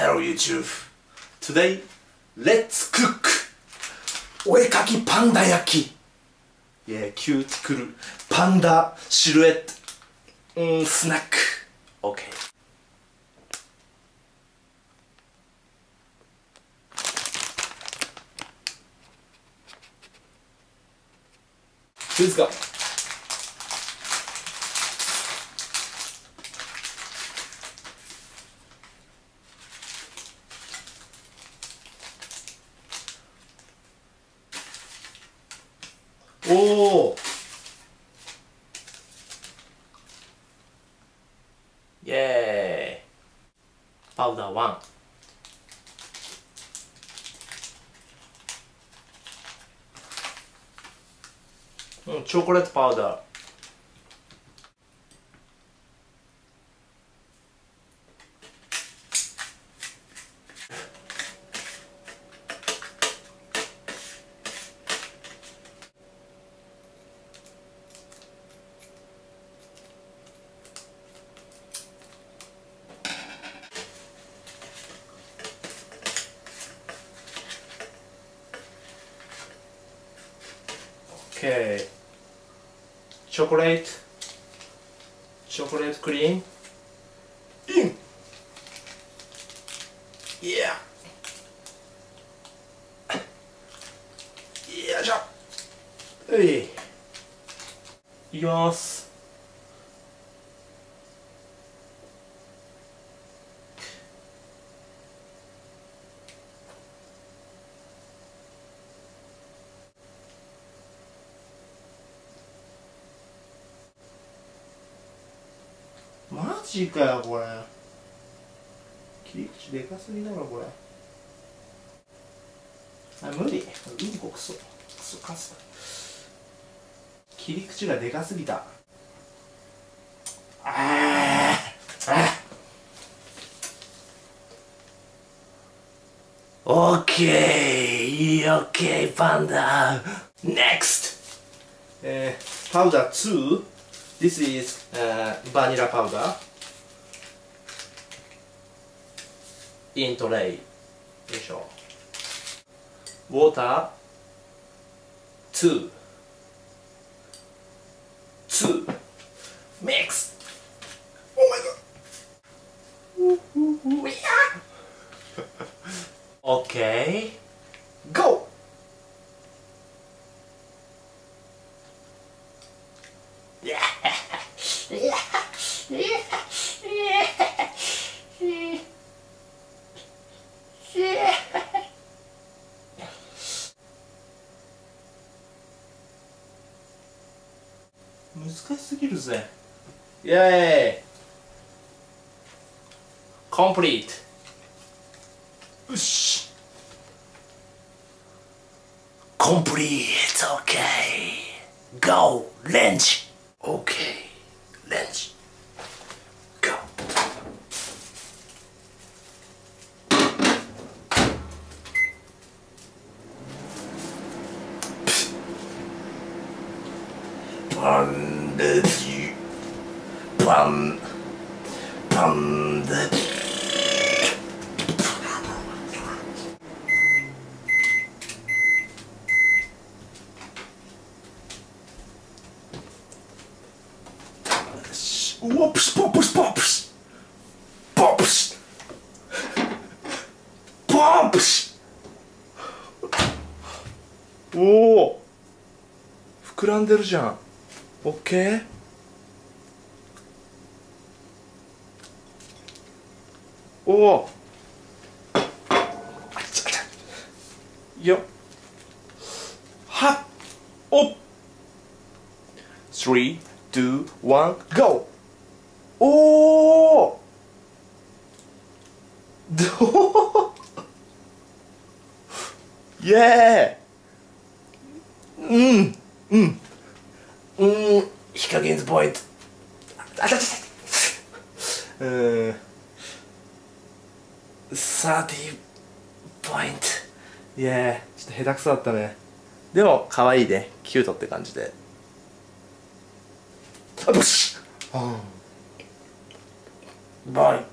Hello YouTube. Today, let's cook お絵かきパンダ焼き。Yeah, cute, cool. パンダシルエット。スナック。OK。Let's go. Oh. Yay. Powder 1. Chocolate powder. Okay. Chocolate cream in. Yeah. Yeah, じゃ。いきます。マジかよこれ。切り口でかすぎだろこれ。無理。うんこクソカス。切り口がでかすぎた。OK パンダ NEXT パウダー2 This is vanilla powder in tray よいしょ Water 2 Mix Oh my god Okay Go難しすぎるぜ。イェーイ。コンプリート。よし。コンプリート。OK。Go。レンジ。OK。レンジ。Go。パンダジパンダうわプシポプシポプシポプシポプシおお膨らんでるじゃん。オッケー。おお。よ。はっ。お。3、2、1、GO。おお。どう。イエーイ。火加減ズポイント。30ポイント。いやちょっと下手くそだったね。でも可愛いね。キュートって感じで。バイ。